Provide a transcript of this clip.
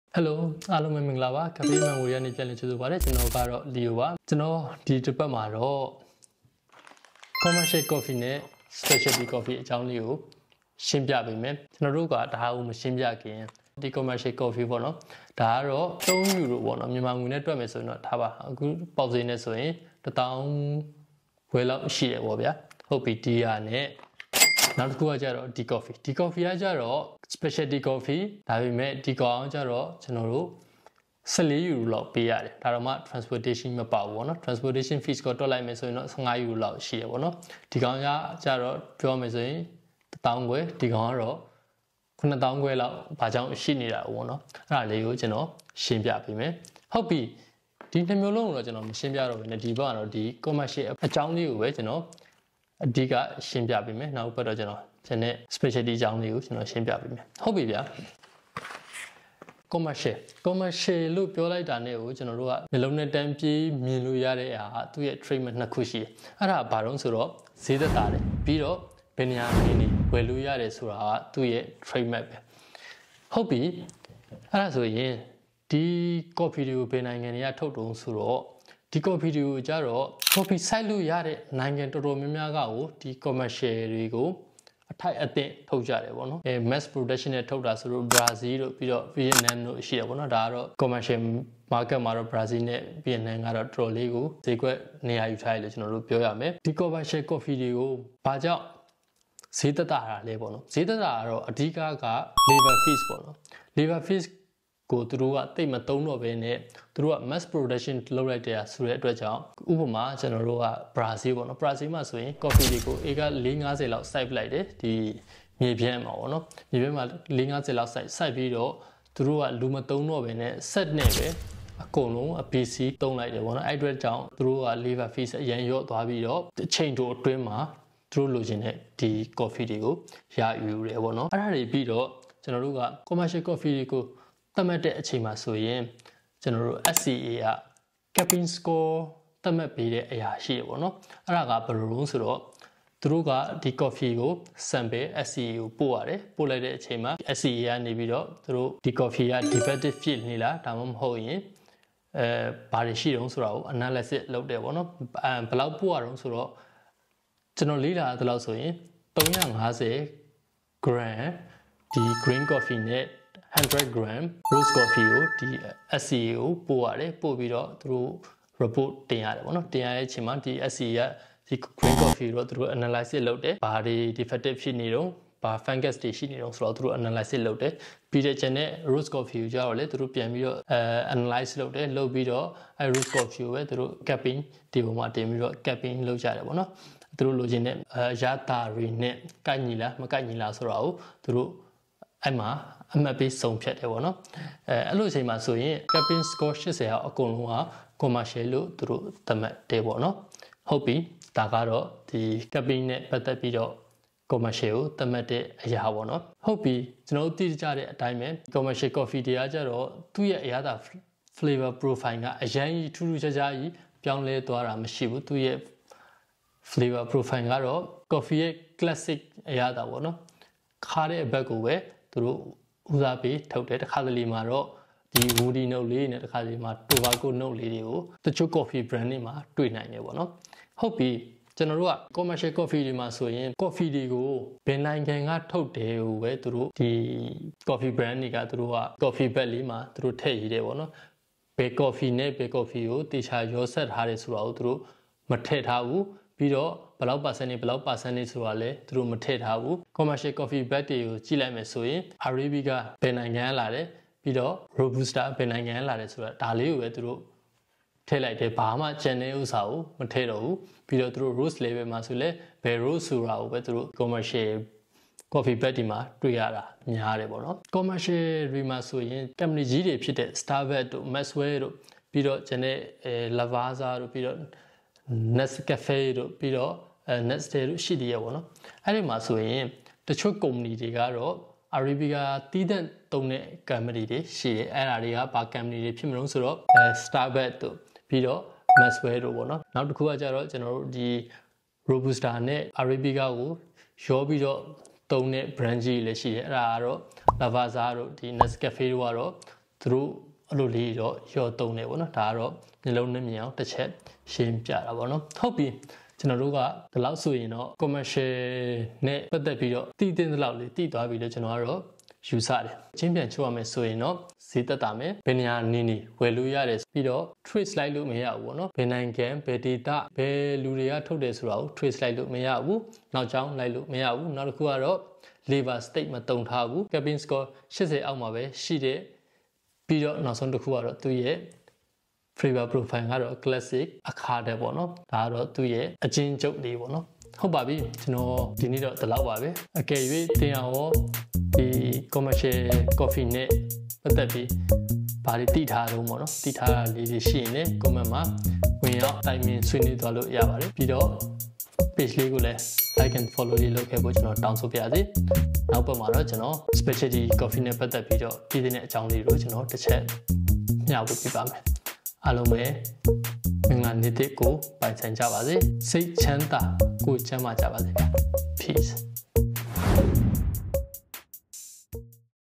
Hello အားလုံးပဲမင်္ဂလာပါ Cafe Memory ကနေပြန်လည်ကြိုဆိုပါရစေကျွန်တော်ကတော့ Leo ပါကျွန်တော်ဒီတစ်ပတ်မှာတော့ commercial coffee နဲ့ specialty coffee အကြောင်းလေးကိုရှင်းပြပေးမယ်ကျွန်တော်တို့ကဒါကိုမရှင်းပြခင်ဒီ commercial coffee ပေါ့နော်ဒါကတော့3ယူရိုပေါ့နော်မြန်မာငွေနဲ့တွက်မယ်ဆိုရင်တော့ထားပါအခုပေါက်ဈေးနဲ့ဆိုရင်1000ဝယ်လောက်ရှိတယ်ပေါ့ဗျာဟုတ်ပြီဒီဟာနဲ့နောက်တစ်ခုကကြတော့ဒီ coffee ကကြတော့ specialty coffee ဒါပေမဲ့ဒီကောင်ကြတော့ကျွန်တော်တို့14ယူရိုလောက်ပေးရတယ်ဒါတော့မှ transportation မပါဘူးပေါ့နော် transportation fees ကိုတွက်လိုက်မယ်ဆိုရင်တော့15ယူရိုလောက်ရှိရပေါ့နော်ဒီကောင်ကြတော့ပြောမယ်ဆိုရင်1000ခွဲဒီကောင်ကတော့9000ခွဲလောက်ဘာကြောင့်ရှိနေတာပေါ့နော်အဲ့ဒါလေးကိုကျွန်တော်ရှင်းပြပေးမယ်ဟုတ်ပြီဒီနှစ်မျိုးလုံးကိုတော့ကျွန်တော်မရှင်းပြတော့ဘူးねဒီဘက်ကတော့ဒီ commercial အကြောင်းလေးကိုပဲကျွန်တော်အဓိကရှင်းပြပေးမယ်နောက်ဘက်တော့ကျွန်တော်ကျန်တဲ့ specialty အကြောင်းလေးကိုကျွန်တော်ရှင်းပြပေးမယ်ဟုတ်ပြီဗျာ commercial လို့ပြောလိုက်တာနဲ့ကိုကျွန်တော်တို့ကမျိုးလုံးနဲ့တန်းပြေးမြင်လို့ရတဲ့အားသူ့ရဲ့ treatment နှစ်ခုရှိတယ်အဲ့ဒါဘာလို့ဆိုတော့ဈေးသက်သာတယ်ပြီးတော့ဘယ်နေရာနေဝယ်လို့ရတယ်ဆိုတာကသူ့ရဲ့ treatment ပဲဟုတ်ပြီအဲ့ဒါဆိုရင်ဒီ coffee တွေကိုဘယ်နိုင်ငံတွေကထုတ်တုံးဆိုတော့ဒီ coffee တွေကိုကြတော့ coffee စိုက်လို့ရတဲ့နိုင်ငံတော်တော်များများကကိုဒီ commercial တွေကိုအထိုက်အသင့်ထုတ်ကြတယ်ပေါ့နော်mass production နဲ့ထုတ်တာဆိုတော့ Brazil တို့ပြီးတော့ Vietnam တို့ရှိတယ်ပေါ့နော်ဒါကတော့ commercial market မှာတော့ Brazil နဲ့ Vietnam ကတော့တော်တော်လေးကိုဈေးကွက်နေရာယူထားတယ်လို့ကျွန်တော်တို့ပြောရမယ်ဒီ commercial coffee တွေကိုဘာကြောင့်ဈေးသက်သာတာလဲပေါ့နော်ဈေးသက်သာကတော့အဓိကက labor fees ပေါ့နော် labor feesကိုသူတို့ကတိတ်မသုံးတော့ဘဲနဲ့သူတို့က mass production လုပ်လိုက်တဲ့ဆိုတဲ့အတွက်ကြောင့်ဥပမာကျွန်တော်တို့က Brazil ပေါ့နော် Brazil မှာဆိုရင် coffee တွေကိုဧက450လောက်စိုက်ပလိုက်တယ်ဒီမြေပြန့်မှာပေါ့နော်မြေပြန့်မှာ450လောက်စိုက်ပြီးတော့သူတို့ကလူမသုံးတော့ဘဲနဲ့ set နဲ့ပဲအကုန်လုံးအ PC သုံးလိုက်တယ်ပေါ့နော်အဲ့အတွက်ကြောင့်သူတို့က labor fees အရင်ရော့သွားပြီးတော့အချိန်တိုအတွင်းမှာသူတို့လိုချင်တဲ့ဒီ coffee တွေကိုရယူတယ်ပေါ့နော်အဲ့ဒါတွေပြီးတော့ကျွန်တော်တို့က commercial coffee တွေကိုသတ်မှတ်တဲ့အချိန်မှာဆိုရင်ကျွန်တော်တို့ SCA က capping score သတ်မှတ်ပေးတဲ့အရာရှိတယ်ပေါ့နော်အဲ့ဒါကဘယ်လိုလဲဆိုတော့သူတို့ကဒီ coffee ကို sample SCA ကိုပို့ရတယ်ပို့လိုက်တဲ့အချိန်မှာ SCA ကနေပြီးတော့သူတို့ဒီ coffee က defective ဖြစ်နေလားဒါမှမဟုတ်ရင်ဘာတွေရှိတုံးဆိုတာကို analysis လုပ်တယ်ပေါ့နော်ဘယ်လောက်ပို့ရတုံးဆိုတော့ကျွန်တော်လေ့လာသလောက်ဆိုရင်350 gram ဒီ green coffee နဲ့100 gram roast coffee ကိုဒီ SCA ကိုပို့ရတယ်ပို့ပြီးတော့သူတို့ report တင်ရတယ်ပေါ့နော်တင်ရတဲ့အချိန်မှာဒီ SCA ကဒီ green coffee ကိုသူတို့ analysis လုပ်တယ်ဘာတွေ defective ဖြစ်နေတော့ဘာ fungus တွေရှိနေတော့ဆိုတော့သူတို့ analysis လုပ်တယ်ပြီးတဲ့ကျန်တဲ့ roast coffee ကိုကြတော့လေသူတို့ပြန်ပြီးတော့analyze လုပ်တယ်လုပ်ပြီးတော့အဲ roast coffee ကိုပဲသူတို့ capping ဒီပုံမှာတင်ပြီးတော့ capping လုပ်ကြတယ်ပေါ့နော်သူတို့လိုချင်တဲ့ရတာတွေနဲ့ကိုက်ညီလားမကိုက်ညီလားဆိုတော့သူတို့အဲ့မှာအမှတ်ပေးဆုံးဖြတ်တယ်ပေါ့နော်အဲ့လိုအချိန်မှာဆိုရင် capping score 80ဟာအကုန်လုံးက commercial လို့သူတို့သတ်မှတ်တယ်ပေါ့နော်ဟုတ်ပြီဒါကတော့ဒီ capping နဲ့ပတ်သက်ပြီးတော့ commercial ကိုသတ်မှတ်တဲ့အရာပေါ့နော်ဟုတ်ပြီကျွန်တော်တို့သိကြတဲ့အတိုင်းပဲ commercial coffee တွေကကြတော့သူ့ရဲ့အရာသာ flavor profile ကအရင်ထူးထူးခြားခြားကြီးပြောင်းလဲသွားတာမရှိဘူးသူ့ရဲ့ flavor profile ကတော့ coffee ရဲ့ classic အရာသာပေါ့နော်ခါတဲ့အဘက်ကိုပဲသူတို့ဦးစားပေးထုတ်တယ်တစ်ခါတလေမှာတော့ဒီ woody note လေးနဲ့တစ်ခါတလေမှာ tobacco note လေးတွေကိုတချို့ coffee brand တွေမှာတွေ့နိုင်တယ်ပေါ့နော်ဟုတ်ပြီကျွန်တော်တို့က commercial coffee တွေမှာဆိုရင် coffee တွေကိုဘယ်နိုင်ငံကထုတ်တယ်ဟိုပဲသူတို့ဒီ coffee brand တွေကသူတို့က coffee bag လေးမှာသူတို့ထည့်ရည်တယ်ပေါ့နော်ဘယ် coffee နဲ့ဘယ် coffee ကိုတေချာရောဆက်ထားတယ်ဆိုတာကိုသူတို့မထည့်ထားဘူးပြီးတော့ဘယ်လောက် percentage ဆိုတာလဲသူတို့မထည့်ထားဘူး commercial coffee bag တွေကိုကြည့်လိုက်မယ်ဆိုရင် Arabica ဘယ်နိုင်ငံလာတယ်ပြီးတော့ Robusta ဘယ်နိုင်ငံလာတယ်ဆိုတာဒါလေးကိုပဲသူတို့ထည့်လိုက်တယ်ဘာမှကျန်တဲ့ဥစ္စာကိုမထည့်တော့ဘူးပြီးတော့သူတို့ roast label မှာဆိုလဲဘယ် roast ဆိုတာကိုပဲသူတို့ commercial coffee bag ဒီမှာတွေ့ရတာများတယ်ပေါ့နော် commercial တွေမှာဆိုရင် company ကြီးတွေဖြစ်တဲ့ Starbucks တို့ Maxwell တို့ပြီးတော့ကျန်တဲ့Lavazza တို့ပြီးတော့Nescafe တို့ပြီးတော့Nestle တို့ရှိသေးရပေါ့နော်အဲ့ဒီမှာဆိုရင်တချို့ company တွေကတော့ Arabica တီးတဲ့တုံးတဲ့ company တွေရှိတယ်အဲ့ဒါတွေကဘာ company တွေဖြစ်မလို့ဆိုတော့Starbucks တို့ပြီးတော့ Maxwell တို့ပေါ့နော်နောက်တစ်ခုကကြတော့ကျွန်တော်တို့ဒီ Robusta နဲ့ Arabica ကိုရောပြီးတော့ သုံးတဲ့ brand ကြီးလည်းရှိတယ်အဲ့ဒါကတော့ Lavazza တို့ဒီ Nescafe တို့ကတော့သူတို့အဲ့လိုလေးတော့ရော့တုံးနေပေါ့နော်ဒါကတော့မျိုးလုံးနဲ့မြင်အောင်တစ်ချက်ရှင်းပြတာပေါ့နော်ဟုတ်ပြီကျွန်တော်တို့ကဒီလောက်ဆိုရင်တော့ commercial နဲ့ပတ်သက်ပြီးတော့တည်တဲ့လောက်လေးတည်သွားပြီလို့ကျွန်တော်ကတော့ယူဆတယ်ချင်းပြန်ချိုးရမယ်ဆိုရင်တော့ဈေးသက်သာမယ်ဘယ်နေရာနေဝယ်လို့ရတယ်ပြီးတော့ trace လိုက်လို့မရဘူးပေါ့နော်ဘယ်နိုင်ငံဘယ် data ဘယ်လူတွေကထုတ်တယ်ဆိုတာကို trace လိုက်လို့မရဘူးနောက်ကြောင်းလိုက်လို့မရဘူးနောက်တစ်ခုကတော့ labor state မတုံထားဘူး cabin score 80အောက်မှာပဲရှိတယ်ပြီးတော့နောက်ဆုံးတစ်ခုကတော့သူရဲ့ flavor profile ကတော့ classic အခါတဲ့ပေါ့နော်ဒါကတော့သူရဲ့အချင်းကျုပ်လေးပေါ့နော်ဟုတ်ပါပြီကျွန်တော်ဒီနေ့တော့ဒီလောက်ပါပဲအကယ်၍တင်အောင်ဒီ commercial coffee နဲ့ပတ်သက်ပြီးဘာတွေသိထားတော့ပေါ့နော်သိထားတာလေးတွေရှိရင်လည်း comment မှာဝင်ရောက်တိုင်ပင်ဆွေးနွေးသွားလို့ရပါတယ်ပြီးတော့ page လေးကိုလည်း like and follow လေးလုပ်ခဲ့ဖို့ကျွန်တော်တောင်းဆိုပါရစေနောက်ပတ်မှာတော့ကျွန်တော် specialty coffee နဲ့ပတ်သက်ပြီးတော့ပြည်တဲ့အကြောင်းလေးတို့ကျွန်တော်တစ်ချက်မျှဝေပြပါမယ်အားလုံးပဲမင်္ဂလာနေ့တစ်ကိုပိုင်ဆိုင်ကြပါစေစိတ်ချမ်းသာကိုယ်ချမ်းသာကြပါစေ peace